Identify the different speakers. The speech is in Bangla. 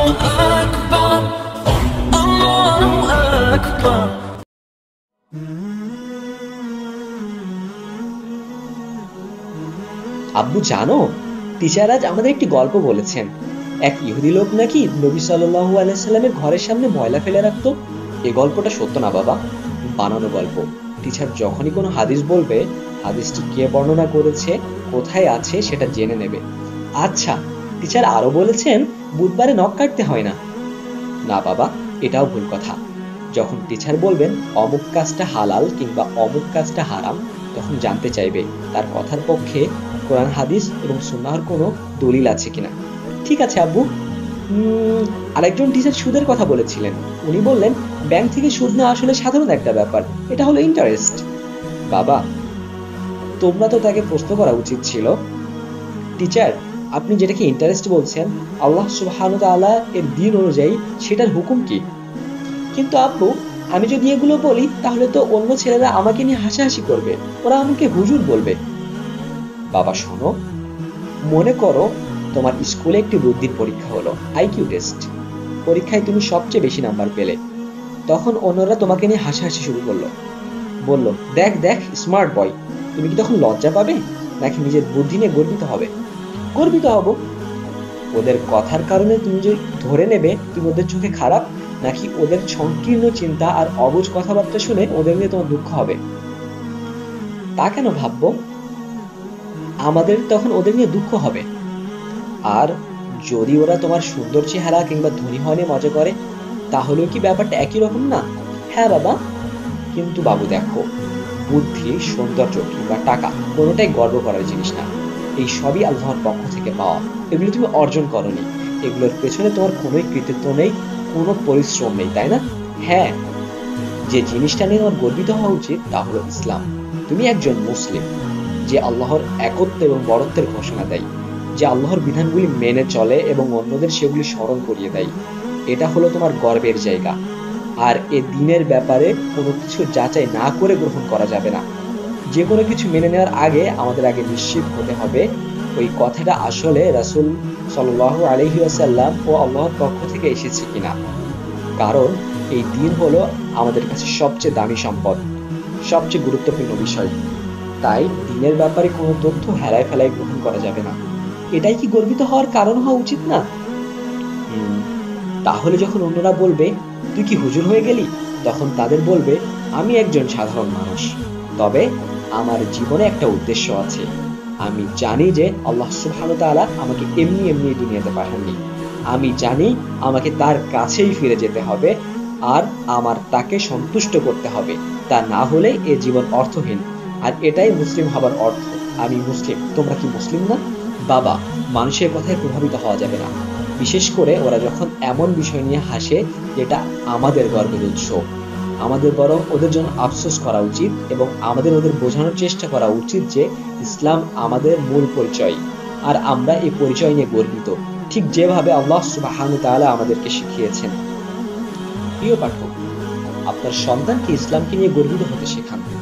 Speaker 1: আকবার, আল্লাহু আকবার।
Speaker 2: আব্বু জানো, টিচার আজ আমাদের একটি গল্প বলেছেন। এক ইহুদি লোক নাকি নবী সাল্লাল্লাহু আলাইহি সাল্লামের ঘরের সামনে ময়লা ফেলে রাখতো। এই গল্পটা সত্য না বাবা, বানানো গল্প। টিচার যখনই কোনো হাদিস বলবে, হাদিসটি কে বর্ণনা করেছে, কোথায় আছে সেটা জেনে নেবে। আচ্ছা, টিচার আরো বলেছেন বুধবারে নখ কাটতে হয় না। না বাবা, এটাও ভুল কথা। যখন টিচার বলবেন অমুক কাজটা হালাল কিংবা অমুক কাজটা হারাম, তখন জানতে চাইবে তার কথার পক্ষে কোরআন হাদিস এবং সুন্নাহর কোনো দলিল আছে কিনা। ঠিক আছে আব্বু। আরেকজন টিচার সুদের কথা বলেছিলেন। উনি বললেন ব্যাংক থেকে সুদ নেওয়া আসলে সাধারণ একটা ব্যাপার, এটা হলো ইন্টারেস্ট। বাবা, তোমরা তো তাকে প্রশ্ন করা উচিত ছিল, টিচার আপনি যেটাকে ইন্টারেস্ট বলছেন, আল্লাহ সুবহানাহু ওয়া তাআলা এর দ্বীন অনুযায়ী সেটার হুকুম কি? কিন্তু আব্বু, আমি যদি এগুলো বলি তাহলে তো অন্য ছেলেরা আমাকে নিয়ে হাসাহাসি করবে, ওরা আমাকে হুজুর বলবে। বাবা শোনো, মনে করো তোমার স্কুলে একটি বুদ্ধির পরীক্ষা হলো, আইকিউ টেস্ট। পরীক্ষায় তুমি সবচেয়ে বেশি নাম্বার পেলে। তখন অন্যরা তোমাকে নিয়ে হাসাহাসি শুরু করলো, বলল দেখ দেখ স্মার্ট বয়। তুমি কি তখন লজ্জা পাবে নাকি নিজের বুদ্ধি নিয়ে গর্বিত হবে? গর্বিত হব। ওদের কথার কারণে তুমি যে ধরে নেবে তুমি ওদের চোখে খারাপ, নাকি ওদের সংকীর্ণ চিন্তা আর অবুঝ কথাবার্তা শুনে ওদের নিয়ে তোমার দুঃখ হবে? তা কেন ভাববো? আমাদের তখন ওদের নিয়ে দুঃখ হবে। আর যদি ওরা তোমার সুন্দর চেহারা কিংবা ধনী হওয়া নিয়ে মজা করে, তাহলেও কি ব্যাপারটা একই রকম না? হ্যাঁ বাবা, কিন্তু বাবু দেখো, বুদ্ধি, সৌন্দর্য কিংবা টাকা কোনোটাই গর্ব করার জিনিস না। এই সবই আল্লাহর পক্ষ থেকে পাওয়া। এগুলো তুমি অর্জন করনি, এগুলোর পেছনে তোমার কোনোই কৃতিত্ব নেই, কোনো পরিশ্রম নেই, তাই না? হ্যাঁ, যে জিনিসটা নিয়ে তোমার গর্বিত হওয়া উচিত তা হলো ইসলাম। তুমি একজন মুসলিম যে আল্লাহর একত্ব এবং বরত্বের ঘোষণা দেয়, যে আল্লাহর বিধানগুলি মেনে চলে এবং অন্যদের সেগুলি স্মরণ করিয়ে দেয়। এটা হলো তোমার গর্বের জায়গা। আর এ দ্বীনের ব্যাপারে কোনো কিছু যাচাই না করে গ্রহণ করা যাবে না। যে কোনো কিছু মেনে নেওয়ার আগে আমাদের আগে নিশ্চিত হতে হবে ওই কথাটা আসলে রাসূল সাল্লাল্লাহু আলাইহি ওয়াসাল্লাম ও আল্লাহর পক্ষ থেকে এসেছে কিনা। কারণ এই দ্বীন হলো আমাদের কাছে সবচেয়ে দামি সম্পদ, সবচেয়ে গুরুত্বপূর্ণ বিষয়। তাই দ্বীনের ব্যাপারে কোনো তথ্য হেলায় ফেলায় গ্রহণ করা যাবে না। এটাই কি গর্বিত হওয়ার কারণ হওয়া উচিত না? তাহলে যখন অন্যরা বলবে তুই কি হুজুর হয়ে গেলি, তখন তাদের বলবে আমি একজন সাধারণ মানুষ, তবে আমার জীবনে একটা উদ্দেশ্য আছে। আমি জানি যে আল্লাহ সুবহানাহু ওয়া তাআলা আমাকে এমনি এমনি দুনিয়াতে পাঠাননি। আমি জানি আমাকে তার কাছেই ফিরে যেতে হবে, আর আমার তাকে সন্তুষ্ট করতে হবে। তা না হলে এ জীবন অর্থহীন। আর এটাই মুসলিম হবার অর্থ। আমি মুসলিম, তোমরা কি মুসলিম না? বাবা, মানুষের কথায় প্রভাবিত হওয়া যাবে না, বিশেষ করে ওরা যখন এমন বিষয় নিয়ে হাসে যেটা আমাদের গর্বের উৎস। আমাদের বরং ওদের জন্য আফসোস করা উচিত এবং আমাদের ওদের বোঝানোর চেষ্টা করা উচিত যে ইসলাম আমাদের মূল পরিচয়, আর আমরা এই পরিচয় নিয়ে গর্বিত, ঠিক যেভাবে আল্লাহ সুবহানাহু ওয়া তাআলা আমাদেরকে শিখিয়েছেন। প্রিয় পাঠক, আপনার সন্তানকে ইসলামকে নিয়ে গর্বিত হতে শেখান।